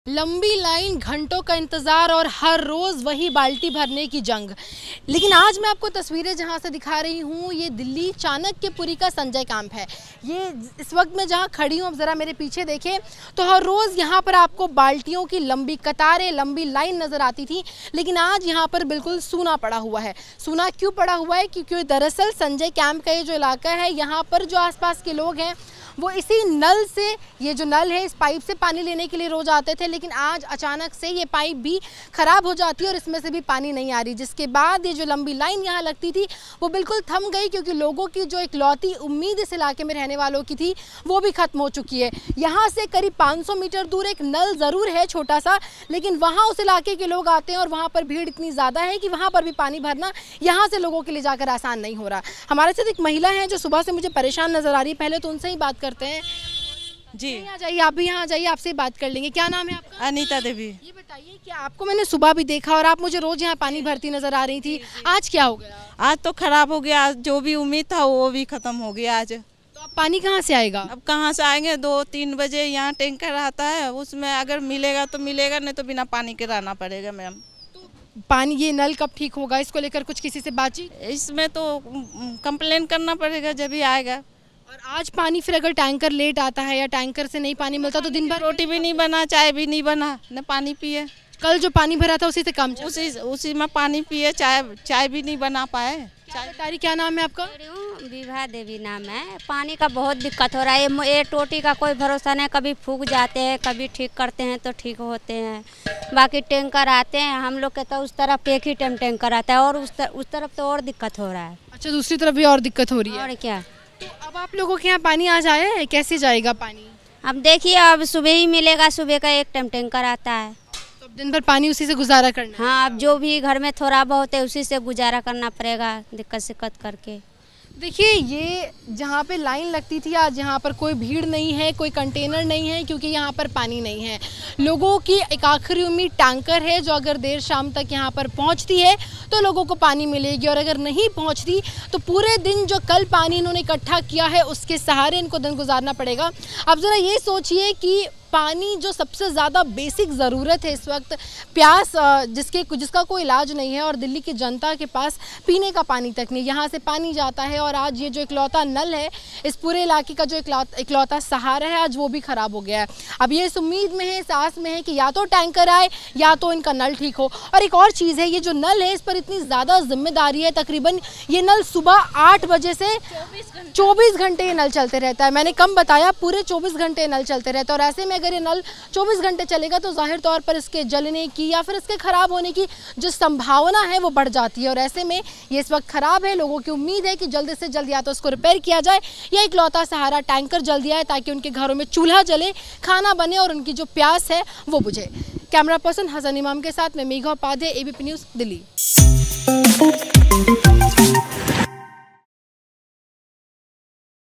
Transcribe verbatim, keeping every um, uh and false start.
लंबी लाइन, घंटों का इंतज़ार और हर रोज़ वही बाल्टी भरने की जंग। लेकिन आज मैं आपको तस्वीरें जहां से दिखा रही हूं, ये दिल्ली चाणक्यपुरी का संजय कैंप है। ये इस वक्त मैं जहां खड़ी हूं, अब ज़रा मेरे पीछे देखें तो हर रोज़ यहां पर आपको बाल्टियों की लंबी कतारें, लंबी लाइन नज़र आती थी। लेकिन आज यहां पर बिल्कुल सूना पड़ा हुआ है। सूना क्यों पड़ा हुआ है? क्योंकि दरअसल संजय कैंप का ये जो इलाका है, यहाँ पर जो आसपास के लोग हैं वो इसी नल से, ये जो नल है, इस पाइप से पानी लेने के लिए रोज आते थे। लेकिन आज अचानक से ये पाइप भी ख़राब हो जाती है और इसमें से भी पानी नहीं आ रही, जिसके बाद ये जो लंबी लाइन यहाँ लगती थी वो बिल्कुल थम गई। क्योंकि लोगों की जो इकलौती उम्मीद इस इलाके में रहने वालों की थी वो भी ख़त्म हो चुकी है। यहाँ से करीब पाँच सौ मीटर दूर एक नल ज़रूर है छोटा सा, लेकिन वहाँ उस इलाके के लोग आते हैं और वहाँ पर भीड़ इतनी ज़्यादा है कि वहाँ पर भी पानी भरना यहाँ से लोगों के लिए जाकर आसान नहीं हो रहा। हमारे साथ एक महिला है जो सुबह से मुझे परेशान नज़र आ रही है। पहले तो उनसे ही बात करते हैं। जी, यहाँ जाइए, आप भी यहाँ जाइए, आपसे बात कर लेंगे। क्या नाम है आपका? अनीता देवी। ये बताइए कि आपको मैंने सुबह भी देखा और आप मुझे रोज यहाँ पानी भरती नजर आ रही थी, आज क्या हो गया? आज तो खराब हो गया, आज जो भी उम्मीद था वो भी खत्म हो गया। आज तो अब पानी कहाँ से आएगा? अब कहाँ से आएंगे? दो तीन बजे यहाँ टैंकर आता है, उसमें अगर मिलेगा तो मिलेगा, नहीं तो बिना पानी के रहना पड़ेगा। मैम तो पानी, ये नल कब ठीक होगा? इसको लेकर कुछ किसी से बातचीत? इसमें तो कंप्लेन करना पड़ेगा जब भी आएगा। और आज पानी फिर अगर टैंकर लेट आता है या टैंकर से नहीं पानी मिलता तो दिन भर रोटी भी नहीं बना, चाय भी नहीं बना, न पानी पिए। कल जो पानी भरा था उसी से काम चला? उसी उसी में पानी पिए, चाय चाय भी नहीं बना पाए। चाय, क्या नाम है आपका? विभा देवी नाम है। पानी का बहुत दिक्कत हो रहा है। ये टोटी का कोई भरोसा नहीं, कभी फूक जाते हैं, कभी ठीक करते हैं तो ठीक होते हैं। बाकी टैंकर आते हैं, हम लोग के तो उस तरफ एक ही टाइम टैंकर आता है और उस तरफ उस तरफ तो और दिक्कत हो रहा है। अच्छा, दूसरी तरफ भी और दिक्कत हो रही है? और क्या। तो अब आप लोगों के यहाँ पानी आज आया है, कैसे जाएगा पानी? अब देखिए, अब सुबह ही मिलेगा, सुबह का एक टाइम टैंकर आता है तो अब दिन भर पानी उसी से गुजारा करना है? हाँ, अब जो भी घर में थोड़ा बहुत है उसी से गुजारा करना पड़ेगा, दिक्कत सिक्कत करके। देखिए, ये जहाँ पे लाइन लगती थी, आज यहाँ पर कोई भीड़ नहीं है, कोई कंटेनर नहीं है, क्योंकि यहाँ पर पानी नहीं है। लोगों की एक आखिरी उम्मीद टैंकर है, जो अगर देर शाम तक यहाँ पर पहुँचती है तो लोगों को पानी मिलेगी, और अगर नहीं पहुँचती तो पूरे दिन जो कल पानी इन्होंने इकट्ठा किया है उसके सहारे इनको दिन गुजारना पड़ेगा। अब ज़रा ये सोचिए कि पानी जो सबसे ज़्यादा बेसिक ज़रूरत है इस वक्त, प्यास जिसके जिसका कोई इलाज नहीं है, और दिल्ली की जनता के पास पीने का पानी तक नहीं, यहाँ से पानी जाता है। और आज ये जो इकलौता नल है, इस पूरे इलाके का जो इकलौता इकलौता सहारा है, आज वो भी ख़राब हो गया है। अब ये इस उम्मीद में है, इस आस में है कि या तो टैंकर आए या तो इनका नल ठीक हो। और एक और चीज़ है, ये जो नल है इस पर इतनी ज़्यादा जिम्मेदारी है। तकरीबन ये नल सुबह आठ बजे से चौबीस घंटे ये नल चलते रहता है। मैंने कम बताया, पूरे चौबीस घंटे नल चलते रहता है। और ऐसे में अगर ये नल चौबीस घंटे चलेगा तो जाहिर तौर पर इसके जलने की या फिर इसके ख़राब होने की जो संभावना है वो बढ़ जाती है। और ऐसे में ये इस वक्त ख़राब है। लोगों की उम्मीद है कि जल्द से जल्द या तो इसको रिपेयर किया जाए या इकलौता सहारा टैंकर जल्दी आए, ताकि उनके घरों में चूल्हा जले, खाना बने और उनकी जो प्यास है वो बुझे। कैमरा पर्सन हसन इमाम के साथ मैं मेघा उपाध्याय, एबीपी न्यूज़, दिल्ली।